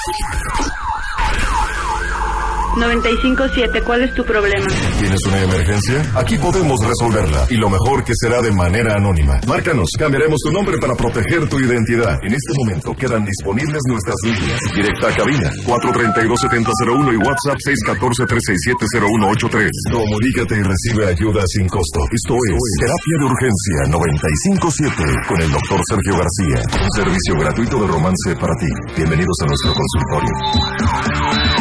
95.7, ¿cuál es tu problema? ¿Tienes una emergencia? Aquí podemos resolverla, y lo mejor que será de manera anónima. Márcanos, cambiaremos tu nombre para proteger tu identidad. En este momento quedan disponibles nuestras líneas. Directa a cabina, 432-7001 y WhatsApp 614-367-0183. Comunícate y recibe ayuda sin costo. Esto es Terapia de Urgencia 95.7 con el Dr. Sergio García. Un servicio gratuito de romance para ti. Bienvenidos a nuestro consultorio.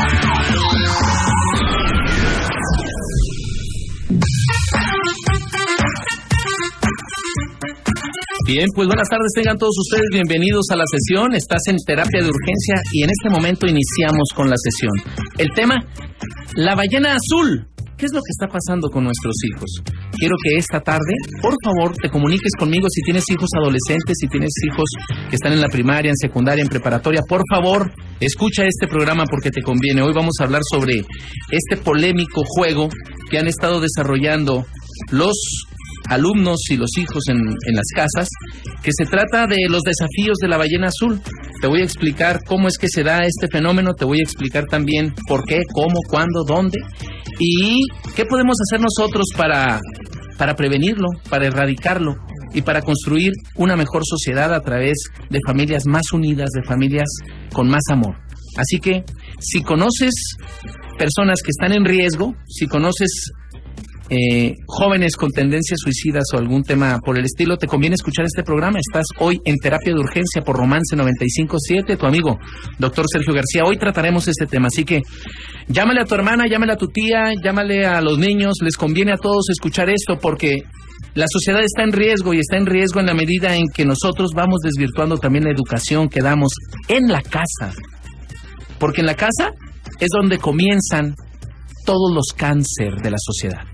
Bien, pues buenas tardes, tengan todos ustedes bienvenidos a la sesión. Estás en Terapia de Urgencia y en este momento iniciamos con la sesión. El tema, la ballena azul. ¿Qué es lo que está pasando con nuestros hijos? Quiero que esta tarde, por favor, te comuniques conmigo si tienes hijos adolescentes, si tienes hijos que están en la primaria, en secundaria, en preparatoria. Por favor, escucha este programa porque te conviene. Hoy vamos a hablar sobre este polémico juego que han estado desarrollando los alumnos y los hijos en las casas, que se trata de los desafíos de la ballena azul. Te voy a explicar cómo es que se da este fenómeno, te voy a explicar también por qué, cómo, cuándo, dónde y qué podemos hacer nosotros para prevenirlo, para erradicarlo y para construir una mejor sociedad a través de familias más unidas, de familias con más amor. Así que, si conoces personas que están en riesgo, si conoces jóvenes con tendencias suicidas o algún tema por el estilo, te conviene escuchar este programa. Estás hoy en Terapia de Urgencia por Romance 95.7, tu amigo Dr. Sergio García. Hoy trataremos este tema, así que llámale a tu hermana, llámale a tu tía, llámale a los niños. Les conviene a todos escuchar esto porque la sociedad está en riesgo, y está en riesgo en la medida en que nosotros vamos desvirtuando también la educación que damos en la casa, porque en la casa es donde comienzan todos los cánceres de la sociedad.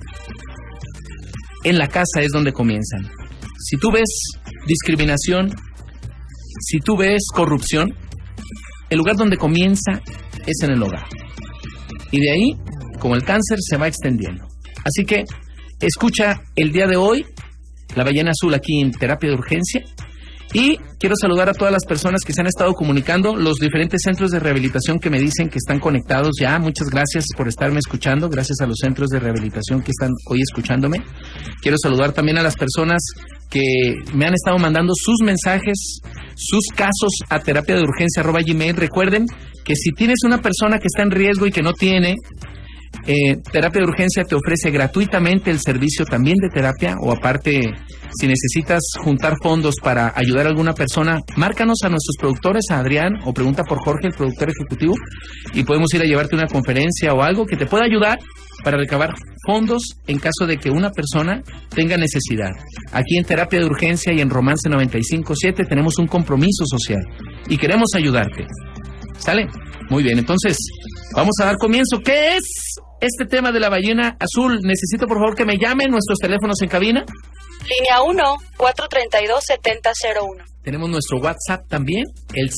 En la casa es donde comienzan. Si tú ves discriminación, si tú ves corrupción, el lugar donde comienza es en el hogar. Y de ahí, como el cáncer, se va extendiendo. Así que, escucha el día de hoy La Ballena Azul aquí en Terapia de Urgencia. Y quiero saludar a todas las personas que se han estado comunicando, los diferentes centros de rehabilitación que me dicen que están conectados ya. Muchas gracias por estarme escuchando, gracias a los centros de rehabilitación que están hoy escuchándome. Quiero saludar también a las personas que me han estado mandando sus mensajes, sus casos a terapiadeurgencia@gmail. Recuerden que si tienes una persona que está en riesgo y que no tiene, Terapia de Urgencia te ofrece gratuitamente el servicio también de terapia, o aparte, si necesitas juntar fondos para ayudar a alguna persona, márcanos a nuestros productores, a Adrián, o pregunta por Jorge, el productor ejecutivo, y podemos ir a llevarte una conferencia o algo que te pueda ayudar para recabar fondos en caso de que una persona tenga necesidad. Aquí en Terapia de Urgencia y en Romance 95.7 tenemos un compromiso social y queremos ayudarte. ¿Sale? Muy bien, entonces vamos a dar comienzo. ¿Qué es este tema de la ballena azul? Necesito por favor que me llamen nuestros teléfonos en cabina. Línea 1, 432-7001. Tenemos nuestro WhatsApp también, el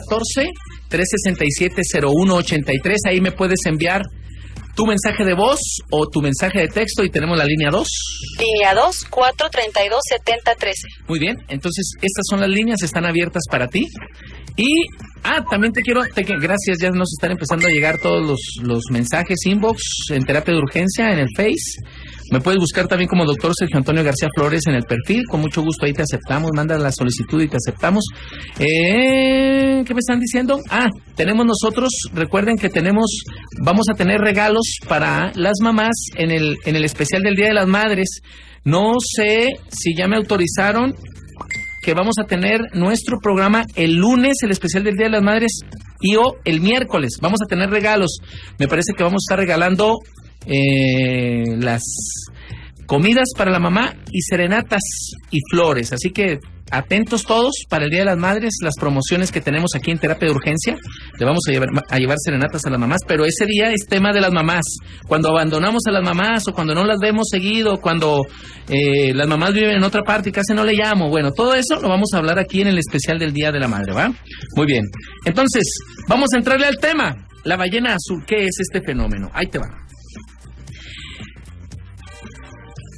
614-367-0183. Ahí me puedes enviar tu mensaje de voz o tu mensaje de texto, y tenemos la línea 2. Línea 2, 432-7013. Muy bien, entonces estas son las líneas, están abiertas para ti. Y, también gracias, ya nos están empezando a llegar todos los mensajes inbox en Terapia de Urgencia, en el Face. Me puedes buscar también como Dr. Sergio Antonio García Flores en el perfil. Con mucho gusto ahí te aceptamos. Manda la solicitud y te aceptamos. ¿Qué me están diciendo? Tenemos nosotros, recuerden que vamos a tener regalos para las mamás en el especial del Día de las Madres. No sé si ya me autorizaron que vamos a tener nuestro programa el lunes, el especial del Día de las Madres, o el miércoles. Vamos a tener regalos. Me parece que vamos a estar regalando las comidas para la mamá y serenatas y flores. Así que atentos todos para el Día de las Madres, las promociones que tenemos aquí en Terapia de Urgencia. Le vamos a llevar serenatas a las mamás, pero ese día es tema de las mamás. Cuando abandonamos a las mamás, o cuando no las vemos seguido, cuando las mamás viven en otra parte y casi no le llamo. Bueno, todo eso lo vamos a hablar aquí en el especial del Día de la Madre, ¿va? Muy bien. Entonces, vamos a entrarle al tema. La ballena azul, ¿qué es este fenómeno? Ahí te va.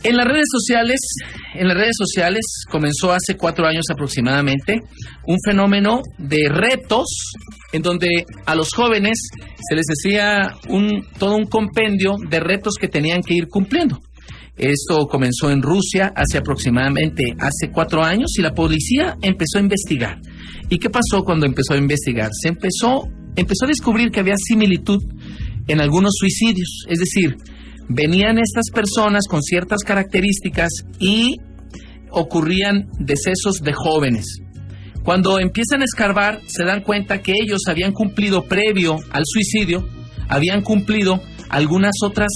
En las redes sociales comenzó hace 4 años aproximadamente un fenómeno de retos en donde a los jóvenes se les decía todo un compendio de retos que tenían que ir cumpliendo. Esto comenzó en Rusia hace 4 años y la policía empezó a investigar. ¿Y qué pasó cuando empezó a investigar? Se empezó a descubrir que había similitud en algunos suicidios, es decir, venían estas personas con ciertas características y ocurrían decesos de jóvenes. Cuando empiezan a escarbar, se dan cuenta que ellos habían cumplido previo al suicidio, habían cumplido algunas otras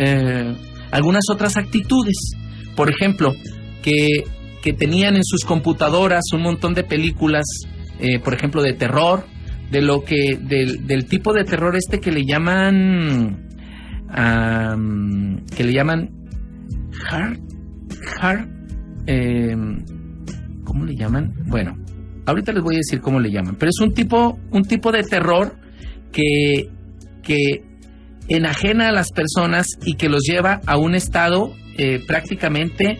actitudes. Por ejemplo, que tenían en sus computadoras un montón de películas, por ejemplo, de terror, del tipo de terror que le llaman ¿cómo le llaman? Bueno, ahorita les voy a decir cómo le llaman, pero es un tipo de terror que enajena a las personas y que los lleva a un estado prácticamente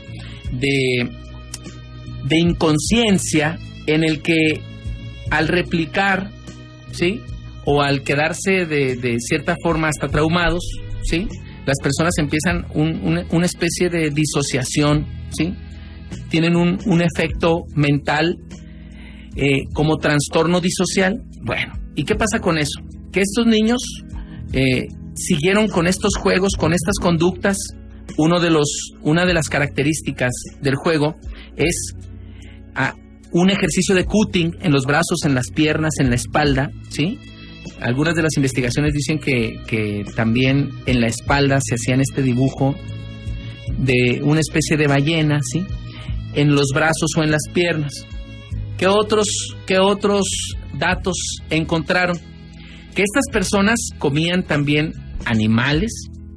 de inconsciencia, en el que al replicar, ¿sí?, o al quedarse de cierta forma hasta traumados, ¿sí?, las personas empiezan una especie de disociación, ¿sí?, tienen un efecto mental como trastorno disocial. Bueno, ¿y qué pasa con eso? Que estos niños siguieron con estos juegos, con estas conductas. Una de las características del juego es un ejercicio de cutting en los brazos, en las piernas, en la espalda, ¿sí? Algunas de las investigaciones dicen que también en la espalda se hacían este dibujo de una especie de ballena, ¿sí?, en los brazos o en las piernas. ¿Qué otros datos encontraron? Que estas personas comían también animales,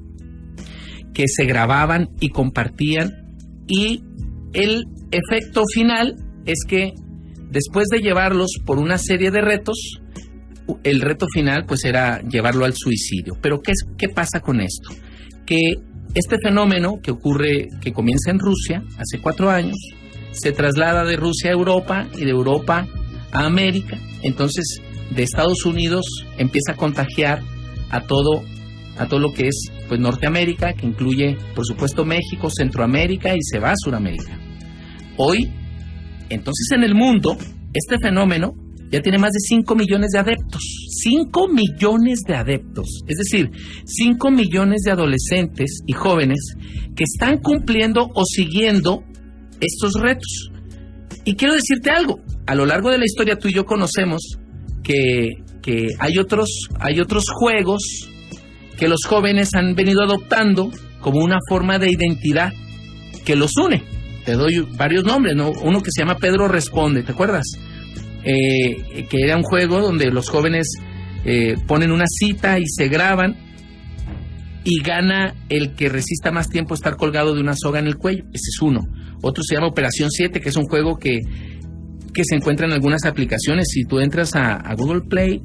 que se grababan y compartían, y el efecto final es que después de llevarlos por una serie de retos, el reto final pues era llevarlo al suicidio. Pero ¿qué pasa con esto? Que este fenómeno que comienza en Rusia hace 4 años, se traslada de Rusia a Europa y de Europa a América. Entonces, de Estados Unidos empieza a contagiar a todo lo que es pues Norteamérica, que incluye por supuesto México, Centroamérica, y se va a Suramérica. Hoy, entonces, en el mundo, este fenómeno ya tiene más de 5 millones de adeptos. 5 millones de adeptos. Es decir, 5 millones de adolescentes y jóvenes que están cumpliendo o siguiendo estos retos. Y quiero decirte algo. A lo largo de la historia, tú y yo conocemos que hay otros juegos que los jóvenes han venido adoptando como una forma de identidad que los une. Te doy varios nombres, ¿no? Uno que se llama Pedro Responde, ¿te acuerdas? Que era un juego donde los jóvenes ponen una cita y se graban, y gana el que resista más tiempo estar colgado de una soga en el cuello. Ese es uno. Otro se llama Operación 7, que es un juego que se encuentra en algunas aplicaciones. Si tú entras a Google Play,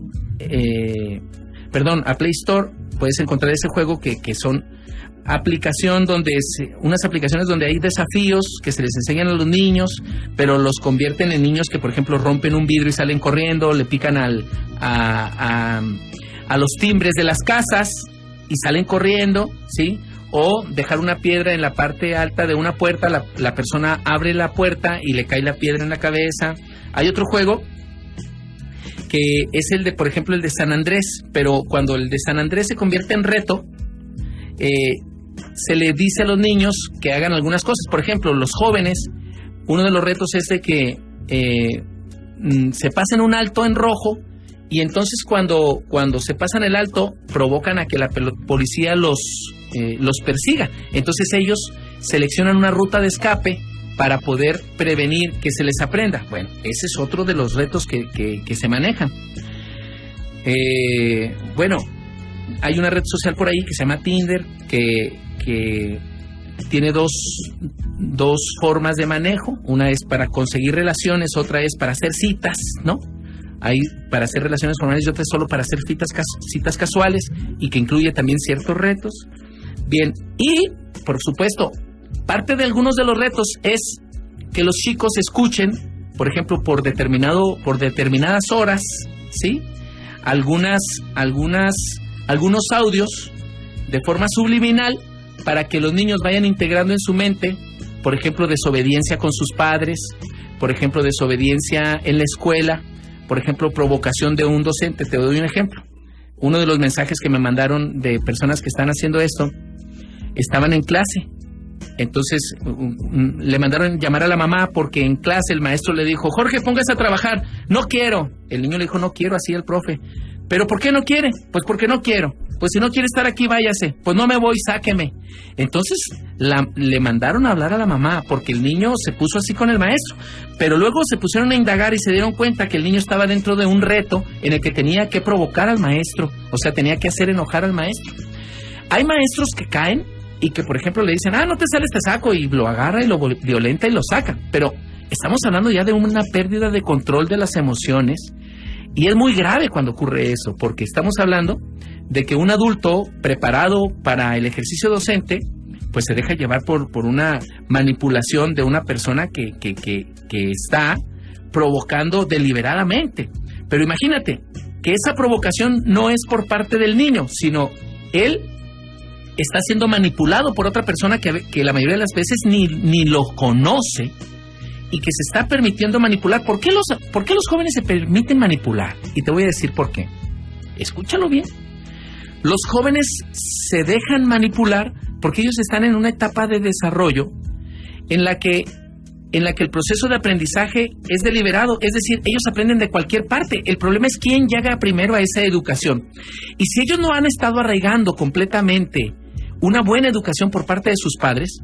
a Play Store, puedes encontrar ese juego que son unas aplicaciones donde hay desafíos que se les enseñan a los niños, pero los convierten en niños que, por ejemplo, rompen un vidrio y salen corriendo, le pican a los timbres de las casas y salen corriendo, ¿sí? O dejar una piedra en la parte alta de una puerta, la persona abre la puerta y le cae la piedra en la cabeza. Hay otro juego que es por ejemplo, el de San Andrés, pero cuando el de San Andrés se convierte en reto, se le dice a los niños que hagan algunas cosas. Por ejemplo, los jóvenes, uno de los retos es de que se pasen un alto en rojo, y entonces cuando se pasan el alto, provocan a que la policía los persiga. Entonces ellos seleccionan una ruta de escape para poder prevenir que se les aprenda. Bueno, ese es otro de los retos que se manejan. Bueno, hay una red social por ahí que se llama Tinder, que tiene dos formas de manejo. Una es para conseguir relaciones, otra es para hacer citas, ¿no? Hay para hacer relaciones formales y otra es solo para hacer citas casuales, y que incluye también ciertos retos. Bien, y por supuesto, Parte de algunos de los retos es que los chicos escuchen, por ejemplo, por determinadas horas, ¿sí? Algunos audios de forma subliminal para que los niños vayan integrando en su mente, por ejemplo, desobediencia con sus padres, por ejemplo, desobediencia en la escuela, por ejemplo, provocación de un docente. Te doy un ejemplo. Uno de los mensajes que me mandaron de personas que están haciendo esto, estaban en clase. Entonces le mandaron llamar a la mamá porque en clase el maestro le dijo: Jorge, póngase a trabajar. No quiero. El niño le dijo: no quiero, así el profe. ¿Pero por qué no quiere? Pues porque no quiero. Pues si no quiere estar aquí, váyase. Pues no me voy, sáqueme. Entonces le mandaron a hablar a la mamá porque el niño se puso así con el maestro. Pero luego se pusieron a indagar y se dieron cuenta que el niño estaba dentro de un reto en el que tenía que provocar al maestro. O sea, tenía que hacer enojar al maestro. Hay maestros que caen y que, por ejemplo, le dicen: no te sales, te saco, y lo agarra y lo violenta y lo saca. Pero estamos hablando ya de una pérdida de control de las emociones, y es muy grave cuando ocurre eso, porque estamos hablando de que un adulto preparado para el ejercicio docente, pues se deja llevar por una manipulación de una persona que está provocando deliberadamente. Pero imagínate que esa provocación no es por parte del niño, sino él está siendo manipulado por otra persona que la mayoría de las veces ni lo conoce y que se está permitiendo manipular. ¿Por qué los jóvenes se permiten manipular? Y te voy a decir por qué. Escúchalo bien. Los jóvenes se dejan manipular porque ellos están en una etapa de desarrollo en la que el proceso de aprendizaje es deliberado, es decir, ellos aprenden de cualquier parte. El problema es quién llega primero a esa educación. Y si ellos no han estado arraigando completamente una buena educación por parte de sus padres,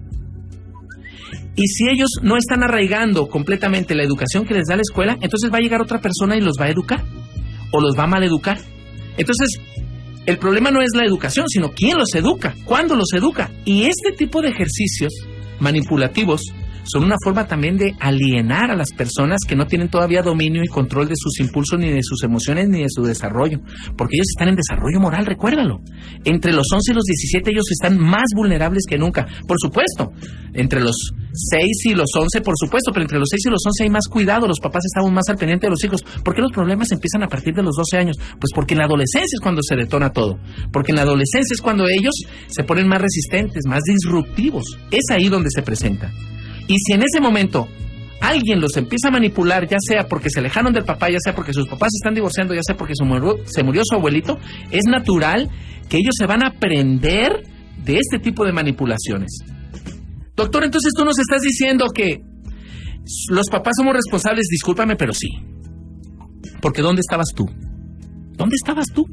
y si ellos no están arraigando completamente la educación que les da la escuela, entonces va a llegar otra persona y los va a educar, o los va a maleducar. Entonces, el problema no es la educación, sino quién los educa, cuándo los educa. Y este tipo de ejercicios manipulativos son una forma también de alienar a las personas que no tienen todavía dominio y control de sus impulsos, ni de sus emociones, ni de su desarrollo. Porque ellos están en desarrollo moral, recuérdalo. Entre los 11 y los 17 ellos están más vulnerables que nunca. Por supuesto, entre los 6 y los 11, por supuesto, pero entre los 6 y los 11 hay más cuidado. Los papás estamos más al pendiente de los hijos. ¿Por qué los problemas empiezan a partir de los 12 años? Pues porque en la adolescencia es cuando se detona todo. Porque en la adolescencia es cuando ellos se ponen más resistentes, más disruptivos. Es ahí donde se presenta. Y si en ese momento alguien los empieza a manipular, ya sea porque se alejaron del papá, ya sea porque sus papás se están divorciando, ya sea porque se murió su abuelito, es natural que ellos se van a aprender de este tipo de manipulaciones. Doctor, entonces tú nos estás diciendo que los papás somos responsables. Discúlpame, pero sí. Porque ¿dónde estabas tú? ¿Dónde estabas tú?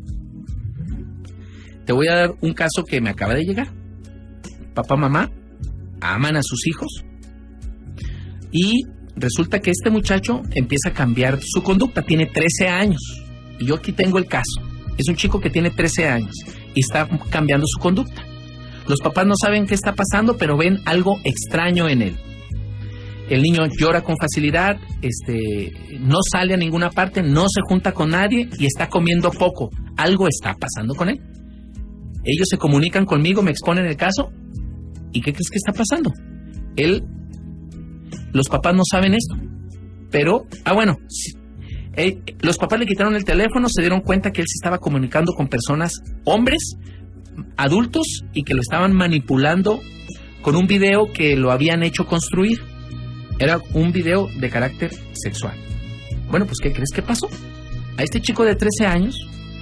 Te voy a dar un caso que me acaba de llegar. Papá, mamá aman a sus hijos. Y resulta que este muchacho empieza a cambiar su conducta. Tiene 13 años. Y yo aquí tengo el caso. Es un chico que tiene 13 años y está cambiando su conducta. Los papás no saben qué está pasando, pero ven algo extraño en él. El niño llora con facilidad, no sale a ninguna parte, no se junta con nadie y está comiendo poco. Algo está pasando con él. Ellos se comunican conmigo, me exponen el caso. ¿Y qué crees que está pasando? Los papás no saben esto, pero, los papás le quitaron el teléfono, se dieron cuenta que él se estaba comunicando con personas, hombres, adultos, y que lo estaban manipulando con un video que lo habían hecho construir. Era un video de carácter sexual. Bueno, pues, ¿qué crees que pasó? A este chico de 13 años,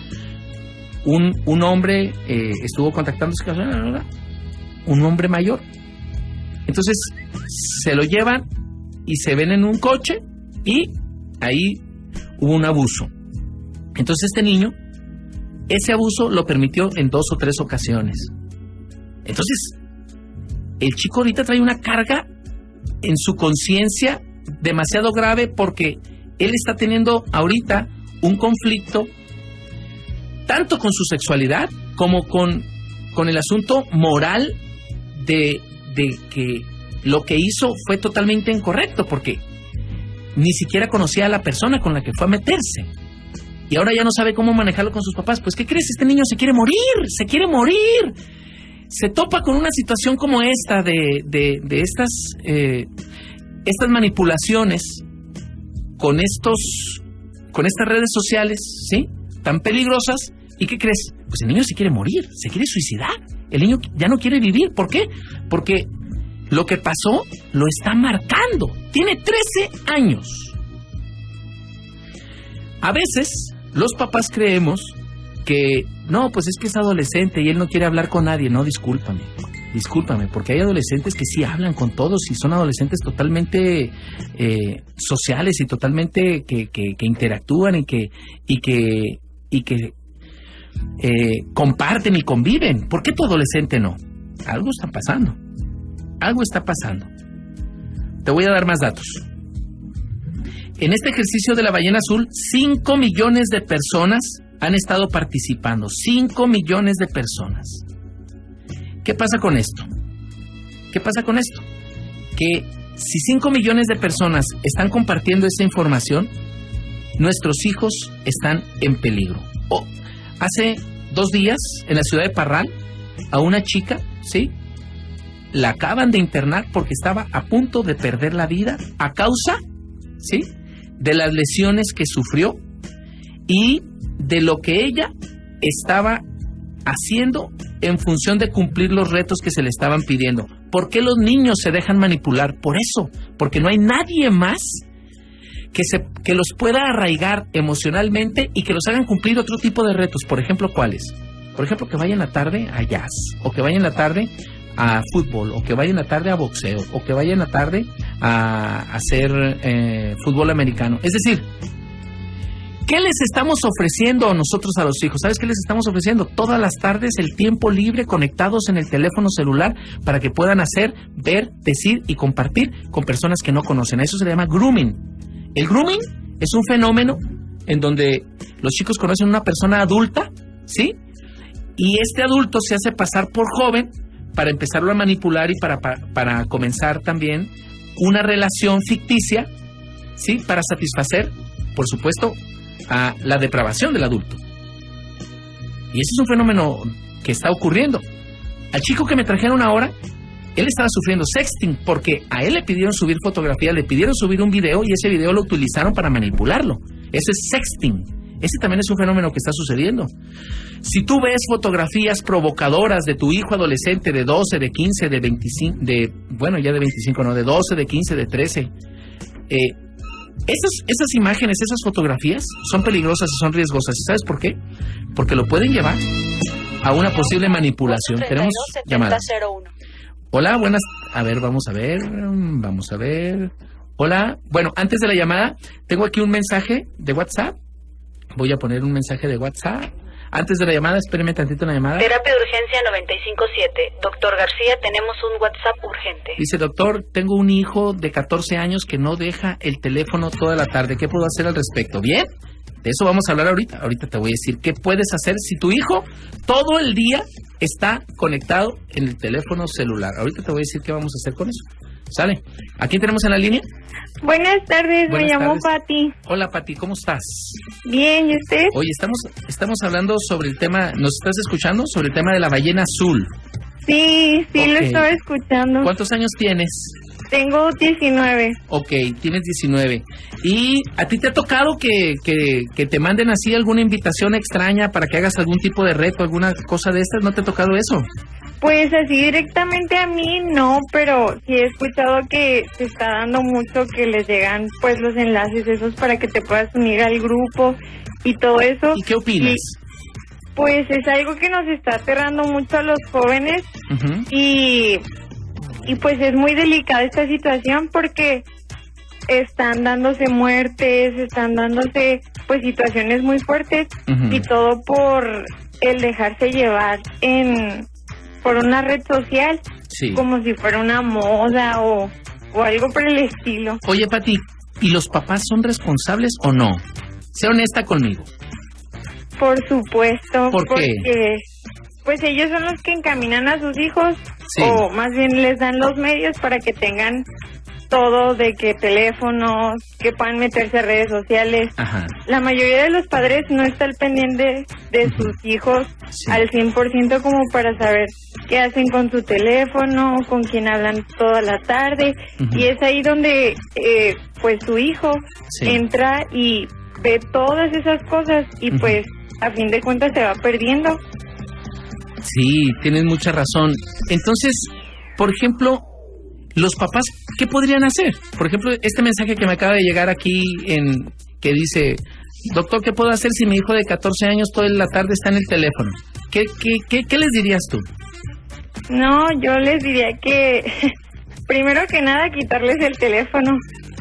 un hombre estuvo contactándose con un hombre mayor. Entonces se lo llevan y se ven en un coche y ahí hubo un abuso. Entonces este niño, ese abuso lo permitió en 2 o 3 ocasiones. Entonces el chico ahorita trae una carga en su conciencia demasiado grave porque él está teniendo ahorita un conflicto tanto con su sexualidad como con el asunto moral de que lo que hizo fue totalmente incorrecto, porque ni siquiera conocía a la persona con la que fue a meterse. Y ahora ya no sabe cómo manejarlo con sus papás. Pues, ¿qué crees? Este niño se quiere morir. se topa con una situación como esta de estas manipulaciones con estas redes sociales, ¿sí? Tan peligrosas. ¿Y qué crees? Pues el niño se quiere morir, se quiere suicidar. El niño ya no quiere vivir. ¿Por qué? Porque lo que pasó lo está marcando. Tiene 13 años. A veces los papás creemos que no, pues es que es adolescente y él no quiere hablar con nadie. No, discúlpame, porque hay adolescentes que sí hablan con todos y son adolescentes totalmente sociales y totalmente que interactúan y que comparten y conviven. ¿Por qué tu adolescente no? Algo está pasando. Te voy a dar más datos. En este ejercicio de la ballena azul, 5 millones de personas han estado participando. 5 millones de personas. ¿Qué pasa con esto? Que si 5 millones de personas están compartiendo esa información, nuestros hijos están en peligro. Hace 2 días, en la ciudad de Parral, a una chica, ¿sí?, la acaban de internar porque estaba a punto de perder la vida a causa, ¿sí?, de las lesiones que sufrió y de lo que ella estaba haciendo en función de cumplir los retos que se le estaban pidiendo. ¿Por qué los niños se dejan manipular? Por eso, porque no hay nadie más que los pueda arraigar emocionalmente y que los hagan cumplir otro tipo de retos. Por ejemplo, ¿cuáles? Por ejemplo, que vayan en la tarde a jazz, o que vayan en la tarde a fútbol, o que vayan en la tarde a boxeo, o que vayan en la tarde a hacer fútbol americano. Es decir, ¿qué les estamos ofreciendo nosotros a los hijos? ¿Sabes qué les estamos ofreciendo? Todas las tardes el tiempo libre conectados en el teléfono celular para que puedan hacer, ver, decir y compartir con personas que no conocen. A eso se le llama grooming. El grooming es un fenómeno en donde los chicos conocen a una persona adulta, ¿sí? Y este adulto se hace pasar por joven para empezarlo a manipular y para comenzar también una relación ficticia, ¿sí? Para satisfacer, por supuesto, a la depravación del adulto. Y ese es un fenómeno que está ocurriendo. Al chico que me trajeron ahora, él estaba sufriendo sexting porque a él le pidieron subir fotografía, le pidieron subir un video y ese video lo utilizaron para manipularlo. Eso es sexting. Ese también es un fenómeno que está sucediendo. Si tú ves fotografías provocadoras de tu hijo adolescente de 12, de 15, de 25, de 12, de 15, de 13, esas imágenes, esas fotografías son peligrosas y son riesgosas. ¿Y sabes por qué? Porque lo pueden llevar a una posible manipulación. Tenemos llamada. Hola, buenas. A ver, vamos a ver. Hola. Bueno, antes de la llamada, tengo aquí un mensaje de WhatsApp. Voy a poner un mensaje de WhatsApp. Antes de la llamada, espéreme tantito la llamada. Terapia de urgencia 957. Doctor García, tenemos un WhatsApp urgente. Dice, doctor, tengo un hijo de 14 años que no deja el teléfono toda la tarde. ¿Qué puedo hacer al respecto? ¿Bien? De eso vamos a hablar ahorita. Ahorita te voy a decir qué puedes hacer si tu hijo todo el día está conectado en el teléfono celular. Ahorita te voy a decir qué vamos a hacer con eso. ¿Sale? ¿A quién tenemos en la línea? Buenas tardes, me llamo Pati. Hola, Pati, ¿cómo estás? Bien, ¿y usted? Oye, estamos hablando sobre el tema, ¿nos estás escuchando? Sobre el tema de la ballena azul. Sí, okay. Lo estaba escuchando. ¿Cuántos años tienes? Tengo 19. Ok, tienes 19. ¿Y a ti te ha tocado que te manden así alguna invitación extraña para que hagas algún tipo de reto, alguna cosa de estas? ¿No te ha tocado eso? Pues así directamente a mí no, pero sí he escuchado que te está dando mucho que les llegan pues los enlaces esos para que te puedas unir al grupo y todo eso. ¿Y qué opinas? Pues es algo que nos está aterrando mucho a los jóvenes. Uh-huh. y pues es muy delicada esta situación porque están dándose muertes, están dándose pues situaciones muy fuertes. Uh-huh. Y todo por el dejarse llevar por una red social, sí, como si fuera una moda o algo por el estilo. Oye, Pati, ¿y los papás son responsables o no? Sé honesta conmigo. Por supuesto. ¿Por qué? Porque pues ellos son los que encaminan a sus hijos, sí, o más bien les dan los medios para que tengan todo, de que teléfonos, que puedan meterse a redes sociales. Ajá. La mayoría de los padres no está al pendiente de sus hijos, sí, al 100% como para saber qué hacen con su teléfono, con quién hablan toda la tarde, y es ahí donde pues su hijo entra y ve todas esas cosas y pues a fin de cuentas se va perdiendo. Sí, tienes mucha razón. Entonces, por ejemplo, los papás, ¿qué podrían hacer? Por ejemplo, este mensaje que me acaba de llegar aquí que dice: doctor, ¿qué puedo hacer si mi hijo de 14 años toda la tarde está en el teléfono? ¿Qué les dirías tú? No, yo les diría que primero que nada quitarles el teléfono.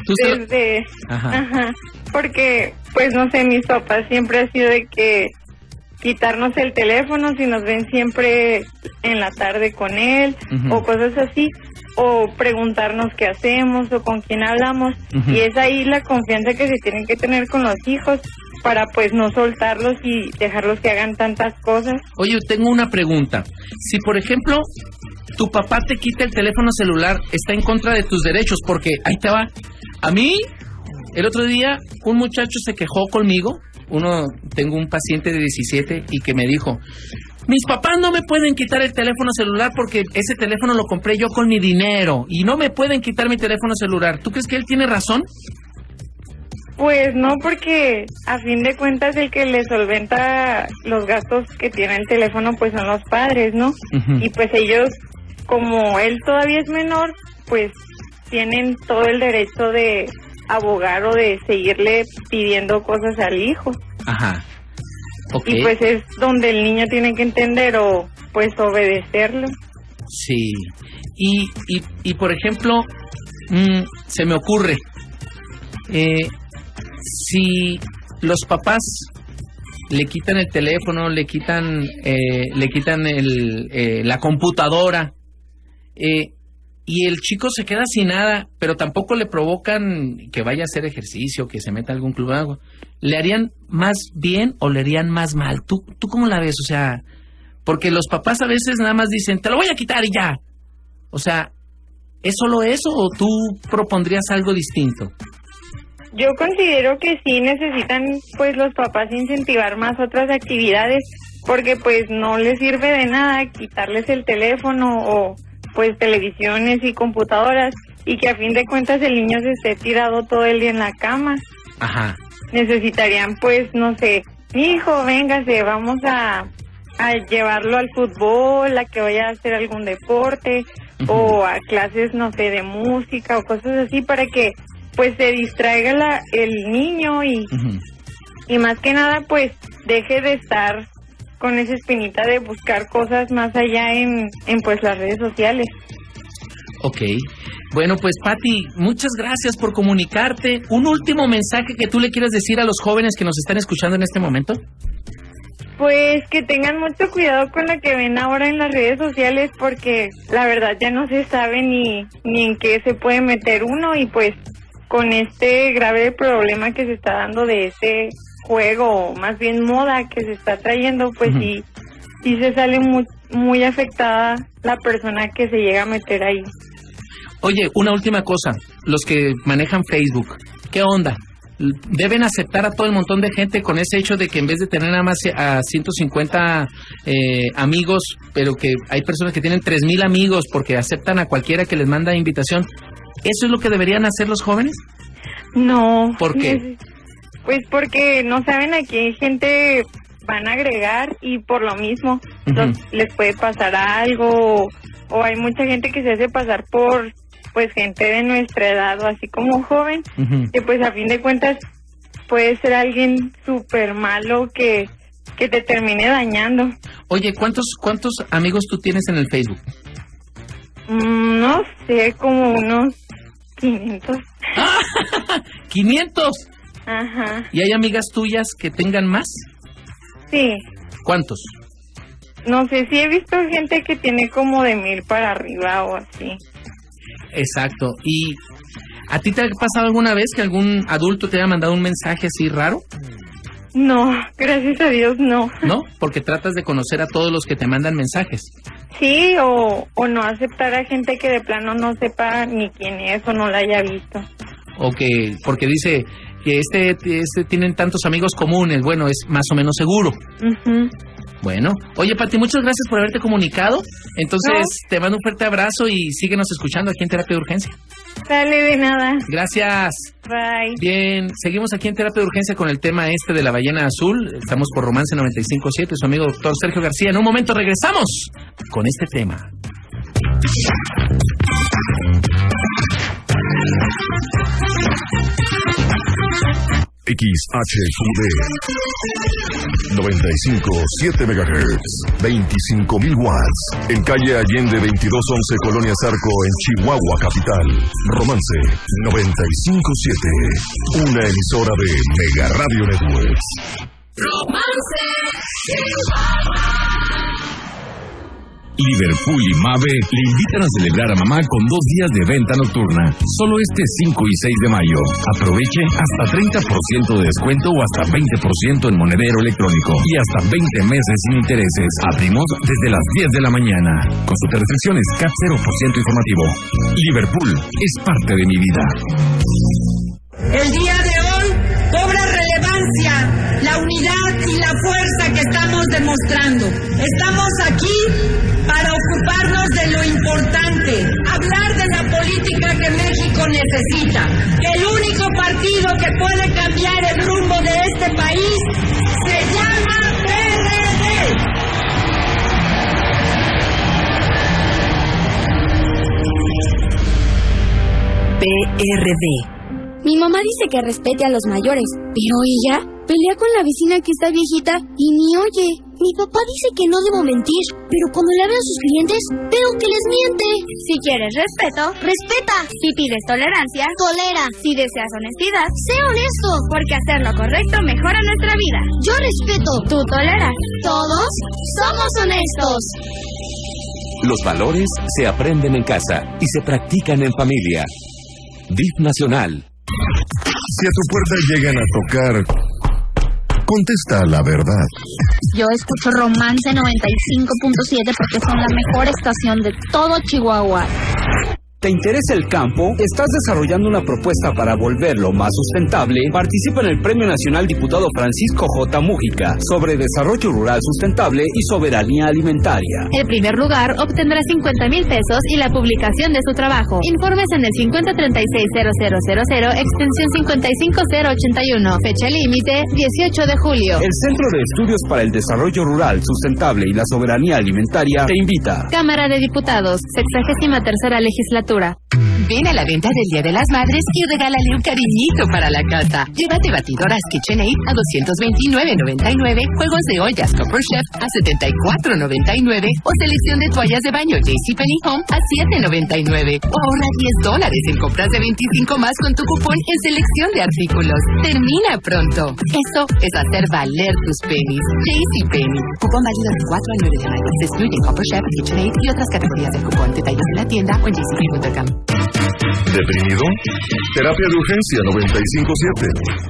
Porque pues no sé, mis papás siempre ha sido de que quitarnos el teléfono si nos ven siempre en la tarde con él o cosas así, o preguntarnos qué hacemos o con quién hablamos, y es ahí la confianza que se tienen que tener con los hijos para pues no soltarlos y dejarlos que hagan tantas cosas. Oye, tengo una pregunta. Si por ejemplo tu papá te quita el teléfono celular, está en contra de tus derechos, porque ahí te va. A mí, el otro día, un muchacho se quejó conmigo. Tengo un paciente de 17 y que me dijo: mis papás no me pueden quitar el teléfono celular porque ese teléfono lo compré yo con mi dinero y no me pueden quitar mi teléfono celular. ¿Tú crees que él tiene razón? Pues no, porque a fin de cuentas el que le solventa los gastos que tiene el teléfono pues son los padres, ¿no? Y pues ellos, como él todavía es menor, pues tienen todo el derecho de abogar o de seguirle pidiendo cosas al hijo. Ajá. Okay. Y pues es donde el niño tiene que entender o pues obedecerlo. Sí. Y por ejemplo, se me ocurre, si los papás le quitan el teléfono, le quitan la computadora, y el chico se queda sin nada, pero tampoco le provocan que vaya a hacer ejercicio, que se meta a algún club o algo, ¿le harían más bien o le harían más mal? ¿Tú cómo la ves? O sea, porque los papás a veces nada más dicen, te lo voy a quitar y ya. O sea, ¿es solo eso o tú propondrías algo distinto? Yo considero que sí necesitan pues los papás incentivar más otras actividades, porque pues no les sirve de nada quitarles el teléfono o pues televisiones y computadoras y que a fin de cuentas el niño se esté tirado todo el día en la cama. Ajá. Necesitarían pues, no sé, mi hijo, véngase, vamos a llevarlo al fútbol, a que vaya a hacer algún deporte o a clases, no sé, de música o cosas así, para que pues se distraiga el niño y más que nada pues deje de estar con esa espinita de buscar cosas más allá en pues las redes sociales. Ok. Bueno, pues Pati, muchas gracias por comunicarte. ¿Un último mensaje que tú le quieras decir a los jóvenes que nos están escuchando en este momento? Pues que tengan mucho cuidado con lo que ven ahora en las redes sociales, porque la verdad ya no se sabe ni en qué se puede meter uno, y pues con este grave problema que se está dando de ese juego, o más bien moda que se está trayendo, pues sí se sale muy afectada la persona que se llega a meter ahí. Oye, una última cosa, los que manejan Facebook, ¿qué onda? ¿Deben aceptar a todo el montón de gente con ese hecho de que en vez de tener nada más a 150 amigos, pero que hay personas que tienen 3,000 amigos porque aceptan a cualquiera que les manda invitación? ¿Eso es lo que deberían hacer los jóvenes? No. ¿Por qué? Pues porque no saben a qué gente van a agregar y por lo mismo les puede pasar algo, o hay mucha gente que se hace pasar por pues gente de nuestra edad o así como joven, que pues a fin de cuentas puede ser alguien súper malo que te termine dañando. Oye, ¿cuántos amigos tú tienes en el Facebook? No sé, como unos 500. ¿500? Ajá. ¿Y hay amigas tuyas que tengan más? Sí. ¿Cuántos? No sé, sí he visto gente que tiene como de 1,000 para arriba o así. Exacto. ¿Y a ti te ha pasado alguna vez que algún adulto te haya mandado un mensaje así raro? No, gracias a Dios no. ¿No? Porque tratas de conocer a todos los que te mandan mensajes. Sí, o no aceptar a gente que de plano no sepa ni quién es o no la haya visto. O que, porque dice que este tienen tantos amigos comunes, bueno, es más o menos seguro. Bueno, oye, Pati, muchas gracias por haberte comunicado. Entonces, te mando un fuerte abrazo y síguenos escuchando aquí en Terapia de Urgencia. Dale, de nada. Gracias. Bye. Bien, seguimos aquí en Terapia de Urgencia con el tema de la ballena azul. Estamos por Romance 95.7, su amigo doctor Sergio García. En un momento regresamos con este tema. XHQD 95.7 MHz 25.000 watts en calle Allende 2211 Colonia Zarco en Chihuahua capital. Romance 95.7, una emisora de Mega Radio Networks. Romance Chihuahua. Liverpool y Mave le invitan a celebrar a mamá con 2 días de venta nocturna, solo este 5 y 6 de mayo. Aproveche hasta 30% de descuento o hasta 20% en monedero electrónico y hasta 20 meses sin intereses. Abrimos desde las 10 de la mañana. Consulte restricciones, CAT 0% informativo. Liverpool es parte de mi vida. El día de hoy cobra relevancia la unidad y la fuerza que estamos demostrando. Estamos aquí para ocuparnos de lo importante, hablar de la política que México necesita. El único partido que puede cambiar el rumbo de este país se llama PRD. PRD. Mi mamá dice que respete a los mayores, pero ella pelea con la vecina que está viejita y ni oye. Mi papá dice que no debo mentir, pero cuando le hablo a sus clientes, veo que les miente. Si quieres respeto, respeta. Si pides tolerancia, tolera. Si deseas honestidad, sé honesto. Porque hacer lo correcto mejora nuestra vida. Yo respeto. Tú toleras. Todos somos honestos. Los valores se aprenden en casa y se practican en familia. DIF Nacional. Si a tu puerta llegan a tocar, contesta la verdad. Yo escucho Romance 95.7 porque son la mejor estación de todo Chihuahua. ¿Te interesa el campo? ¿Estás desarrollando una propuesta para volverlo más sustentable? Participa en el Premio Nacional Diputado Francisco J. Mújica sobre Desarrollo Rural Sustentable y Soberanía Alimentaria. El primer lugar obtendrá 50,000 pesos y la publicación de su trabajo. Informes en el 5036-0000, extensión 55081. Fecha límite, 18 de julio. El Centro de Estudios para el Desarrollo Rural Sustentable y la Soberanía Alimentaria te invita. Cámara de Diputados, 63ª Legislatura. Ven a la venta del Día de las Madres y regálale un cariñito para la casa. Llévate batidoras KitchenAid a $229.99, juegos de ollas Copper Chef a $74.99 o selección de toallas de baño JCPenney Home a $7.99. O ahorra $10 en compras de 25 más con tu cupón en selección de artículos. Termina pronto. Eso es hacer valer tus pennies. JCPenney. Cupón válido del 4 al 9 de mayo. Se excluyen Copper Chef, KitchenAid y otras categorías del cupón. Detalles en la tienda o en jcp.com. ¿Deprimido? Terapia de Urgencia 95.7.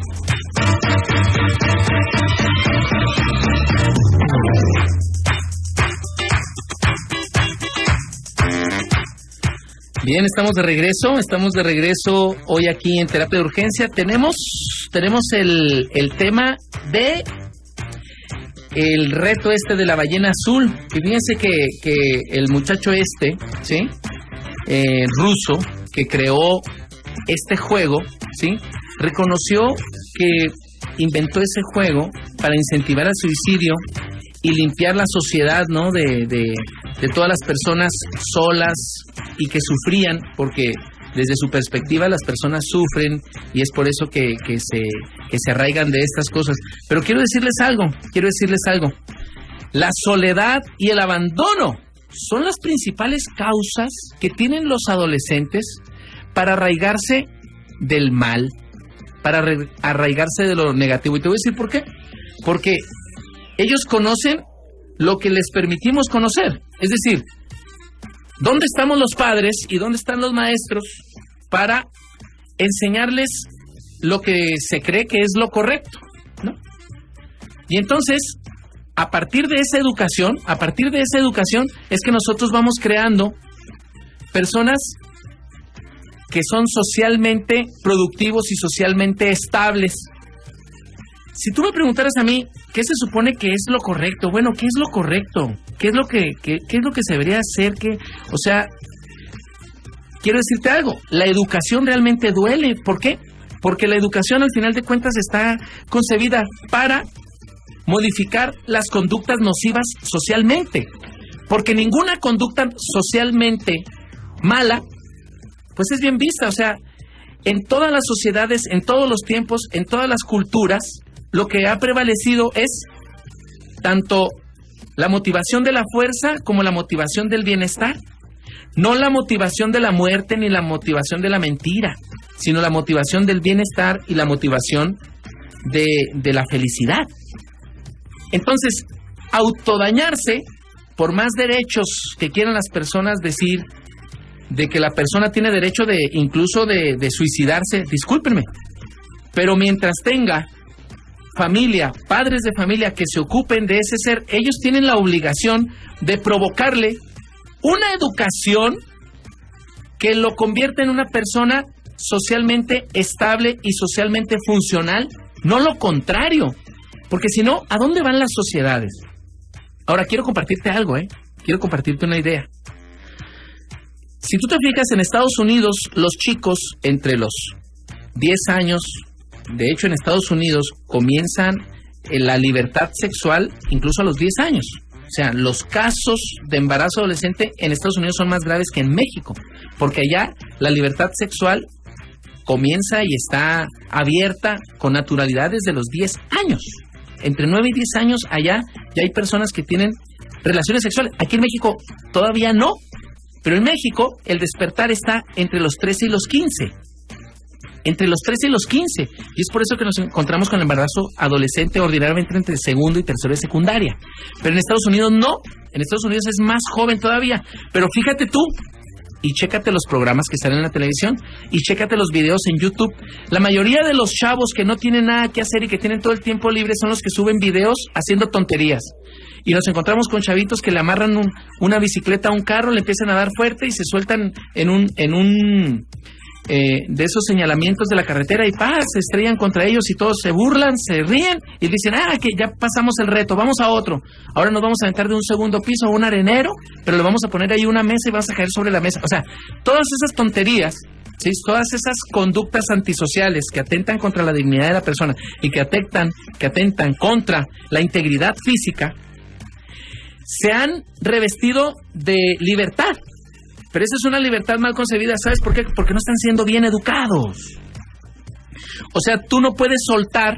Bien, estamos de regreso hoy aquí en Terapia de Urgencia. Tenemos el tema de el reto de la ballena azul. Y fíjense que el muchacho ¿sí? Ruso, que creó este juego, ¿sí? Reconoció que inventó ese juego para incentivar al suicidio y limpiar la sociedad, ¿no? De todas las personas solas y que sufrían, porque desde su perspectiva las personas sufren y es por eso que se arraigan de estas cosas. Pero quiero decirles algo. La soledad y el abandono son las principales causas que tienen los adolescentes para arraigarse del mal, para arraigarse de lo negativo. Y te voy a decir por qué. Porque ellos conocen lo que les permitimos conocer. Es decir, ¿dónde estamos los padres y dónde están los maestros para enseñarles lo que se cree que es lo correcto, ¿no? Y entonces, a partir de esa educación es que nosotros vamos creando personas que son socialmente productivos y socialmente estables. Si tú me preguntaras a mí, ¿qué se supone que es lo correcto? Bueno, ¿qué es lo correcto? ¿Qué es lo que se debería hacer? O sea, quiero decirte algo, la educación realmente duele. ¿Por qué? Porque la educación al final de cuentas está concebida para modificar las conductas nocivas socialmente. Porque ninguna conducta socialmente mala, pues es bien vista. O sea, en todas las sociedades, en todos los tiempos, en todas las culturas, lo que ha prevalecido es tanto la motivación de la fuerza como la motivación del bienestar. No la motivación de la muerte ni la motivación de la mentira, sino la motivación del bienestar y la motivación de la felicidad. Entonces, autodañarse, por más derechos que quieran las personas decir, de que la persona tiene derecho incluso de suicidarse, discúlpenme, pero mientras tenga familia, padres de familia que se ocupen de ese ser, ellos tienen la obligación de provocarle una educación que lo convierta en una persona socialmente estable y socialmente funcional, no lo contrario, porque si no, ¿a dónde van las sociedades? Ahora quiero compartirte algo, quiero compartirte una idea. Si tú te fijas, en Estados Unidos, los chicos entre los 10 años, de hecho en Estados Unidos comienzan la libertad sexual incluso a los 10 años. O sea, los casos de embarazo adolescente en Estados Unidos son más graves que en México, porque allá la libertad sexual comienza y está abierta con naturalidad desde los 10 años. Entre 9 y 10 años allá ya hay personas que tienen relaciones sexuales. Aquí en México todavía no. Pero en México el despertar está entre los 13 y los 15. Entre los 13 y los 15. Y es por eso que nos encontramos con el embarazo adolescente ordinariamente entre segundo y tercero de secundaria. Pero en Estados Unidos no. En Estados Unidos es más joven todavía. Pero fíjate tú, y chécate los programas que salen en la televisión, y chécate los videos en YouTube. La mayoría de los chavos que no tienen nada que hacer y que tienen todo el tiempo libre son los que suben videos haciendo tonterías. Y nos encontramos con chavitos que le amarran una bicicleta a un carro, le empiezan a dar fuerte y se sueltan en un de esos señalamientos de la carretera y se estrellan contra ellos y todos se burlan, se ríen y dicen, que ya pasamos el reto, vamos a otro. Ahora nos vamos a aventar de un segundo piso a un arenero, pero le vamos a poner ahí una mesa y vamos a caer sobre la mesa. O sea, todas esas tonterías, ¿sí? Todas esas conductas antisociales que atentan contra la dignidad de la persona y que atentan contra la integridad física, se han revestido de libertad. Pero esa es una libertad mal concebida. ¿Sabes por qué? Porque no están siendo bien educados. O sea, tú no puedes soltar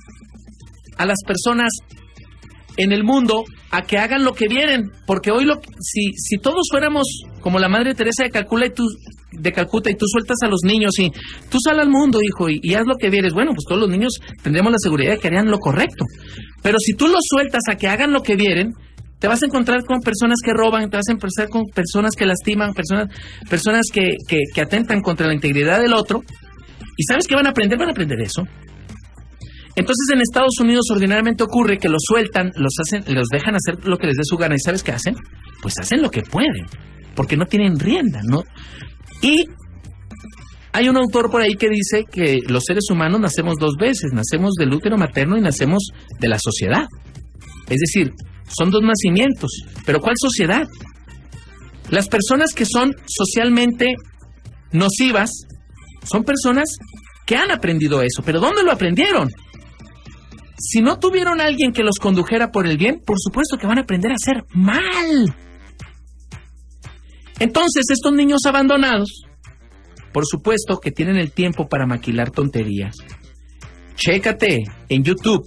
a las personas en el mundo a que hagan lo que vienen. Porque hoy, si todos fuéramos como la Madre Teresa de Calcuta y tú sueltas a los niños y tú sal al mundo, hijo, y haz lo que vieres, bueno, pues todos los niños tendríamos la seguridad de que harían lo correcto. Pero si tú los sueltas a que hagan lo que vieren, te vas a encontrar con personas que roban, te vas a encontrar con personas que lastiman, personas que atentan contra la integridad del otro. ¿Y sabes qué van a aprender? Van a aprender eso. Entonces en Estados Unidos ordinariamente ocurre que los sueltan, los dejan hacer lo que les dé su gana. ¿Y sabes qué hacen? Pues hacen lo que pueden, porque no tienen rienda, ¿no? Y hay un autor por ahí que dice que los seres humanos nacemos dos veces, nacemos del útero materno y nacemos de la sociedad. Es decir, son dos nacimientos. ¿Pero cuál sociedad? Las personas que son socialmente nocivas son personas que han aprendido eso. ¿Pero dónde lo aprendieron? Si no tuvieron a alguien que los condujera por el bien, por supuesto que van a aprender a hacer mal. Entonces, estos niños abandonados, por supuesto que tienen el tiempo para maquilar tonterías. Chécate en YouTube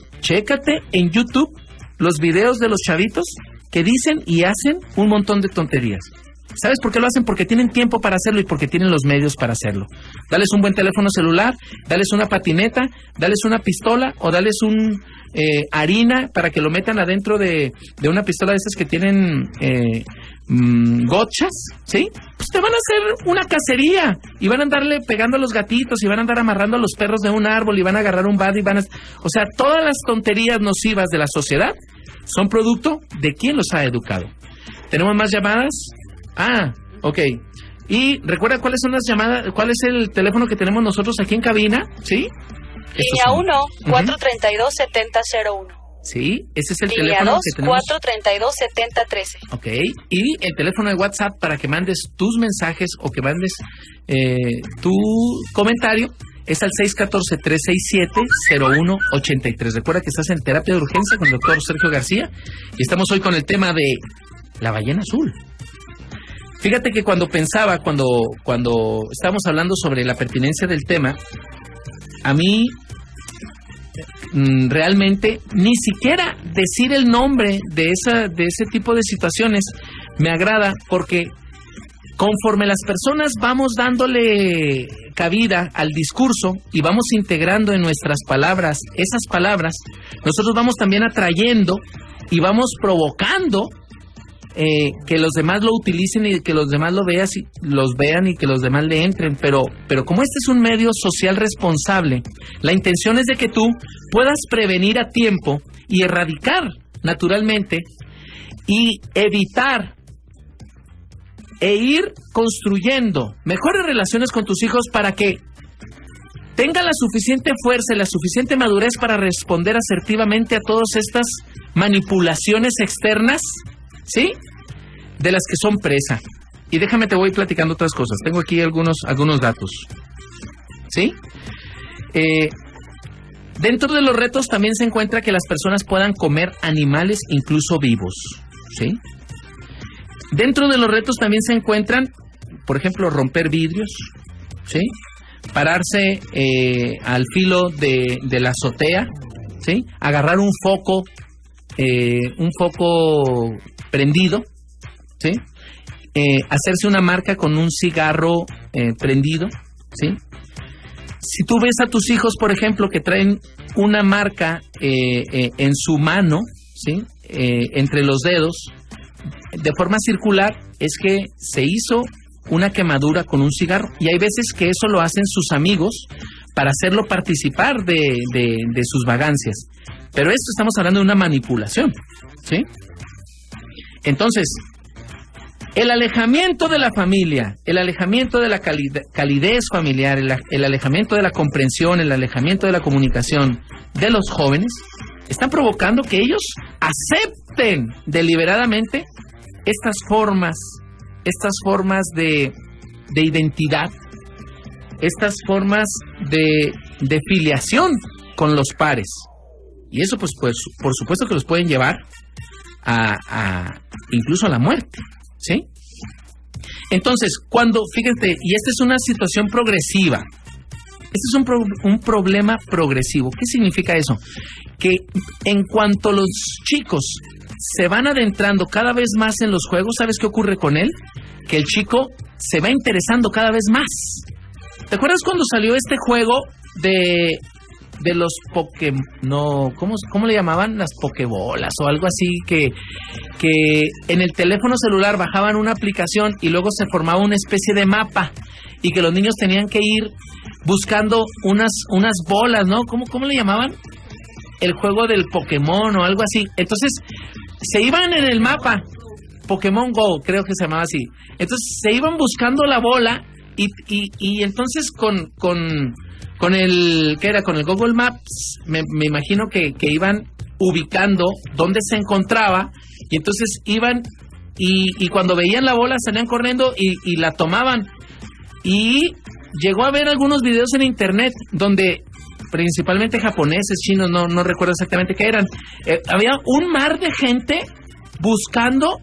los videos de los chavitos que dicen y hacen un montón de tonterías. ¿Sabes por qué lo hacen? Porque tienen tiempo para hacerlo y porque tienen los medios para hacerlo. Dales un buen teléfono celular, dales una patineta, dales una pistola o dales harina para que lo metan adentro de una pistola de esas que tienen gochas, ¿sí? Pues te van a hacer una cacería y van a andarle pegando a los gatitos y van a andar amarrando a los perros de un árbol y van a agarrar un bat y o sea, todas las tonterías nocivas de la sociedad son producto de quien los ha educado. ¿Tenemos más llamadas? Ok. Y recuerda cuáles son las llamadas, cuál es el teléfono que tenemos nosotros aquí en cabina, ¿sí? Línea 1, 432-7001. Sí, ese es el Línea teléfono 2, que tenemos. 432-7013. Ok, y el teléfono de WhatsApp para que mandes tus mensajes o que mandes tu comentario es al 614-367-0183. Recuerda que estás en terapia de urgencia con el doctor Sergio García y estamos hoy con el tema de la ballena azul. Fíjate que cuando estábamos hablando sobre la pertinencia del tema, a mí realmente ni siquiera decir el nombre de ese tipo de situaciones me agrada, porque conforme las personas vamos dándole cabida al discurso y vamos integrando en nuestras palabras esas palabras, nosotros vamos también atrayendo y vamos provocando que los demás lo utilicen y que los demás los vean y que los demás le entren, pero como este es un medio social responsable, la intención es de que tú puedas prevenir a tiempo y erradicar naturalmente y evitar e ir construyendo mejores relaciones con tus hijos para que tengan la suficiente fuerza y la suficiente madurez para responder asertivamente a todas estas manipulaciones externas, ¿sí? De las que son presa. Y déjame, te voy platicando otras cosas. Tengo aquí algunos datos, ¿sí? Dentro de los retos también se encuentra que las personas puedan comer animales incluso vivos, ¿sí? Dentro de los retos también se encuentran, por ejemplo, romper vidrios, ¿sí? Pararse al filo de la azotea, ¿sí? Agarrar un foco prendido, ¿sí? Hacerse una marca con un cigarro prendido, ¿sí? Si tú ves a tus hijos, por ejemplo, que traen una marca en su mano, ¿sí? Entre los dedos, de forma circular, es que se hizo una quemadura con un cigarro. Y hay veces que eso lo hacen sus amigos para hacerlo participar de sus vagancias. Pero esto estamos hablando de una manipulación, ¿sí? Entonces, el alejamiento de la familia, el alejamiento de la calidez familiar, el alejamiento de la comprensión, el alejamiento de la comunicación de los jóvenes, están provocando que ellos acepten deliberadamente estas formas de identidad, estas formas de filiación con los pares. Y eso, pues por supuesto que los pueden llevar incluso a la muerte, ¿sí? Entonces, fíjate, y esta es una situación progresiva, este es un problema progresivo. ¿Qué significa eso? Que en cuanto los chicos se van adentrando cada vez más en los juegos, ¿sabes qué ocurre con él? Que el chico se va interesando cada vez más. ¿Te acuerdas cuando salió este juego de los Pokémon? No, ¿cómo le llamaban? Las Pokébolas o algo así, que en el teléfono celular bajaban una aplicación y luego se formaba una especie de mapa y que los niños tenían que ir buscando unas bolas, ¿no? ¿Cómo le llamaban? El juego del Pokémon o algo así. Entonces, se iban en el mapa, Pokémon Go, creo que se llamaba así. Entonces, se iban buscando la bola y entonces con el, ¿qué era? Con el Google Maps, me imagino que iban ubicando dónde se encontraba, y entonces iban y cuando veían la bola salían corriendo y la tomaban. Y llegó a ver algunos videos en internet donde principalmente japoneses, chinos, no recuerdo exactamente qué eran. Había un mar de gente buscando